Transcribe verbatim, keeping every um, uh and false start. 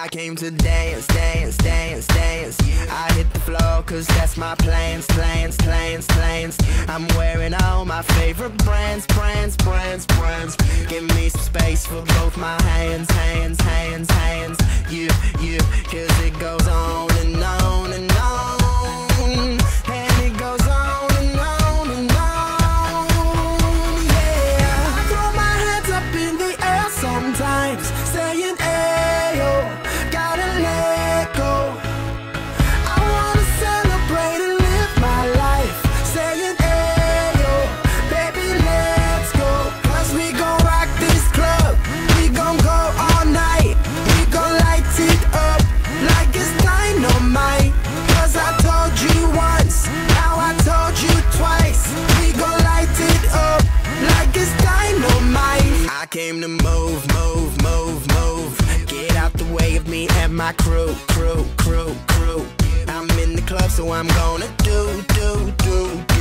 I came to dance, dance, dance, dance. I hit the floor cause that's my plans, plans, plans, plans. I'm wearing all my favorite brands, brands, brands, brands. Give me some space for both my hands, hands, hands, hands. You, you, cause it goes on and on and on. And it goes on and on and on. Yeah, I throw my hands up in the air sometimes, saying ayo, gotta let go. I wanna celebrate and live my life, saying ayo, baby let's go. Cause we gon' rock this club, we gon' go all night. We gon' light it up like it's dynamite. Cause I told you once, now I told you twice. We gon' light it up like it's dynamite. I came to move, move, move, move. Get out the way of me and my crew, crew, crew, crew. I'm in the club, so I'm gonna do, do, do, do.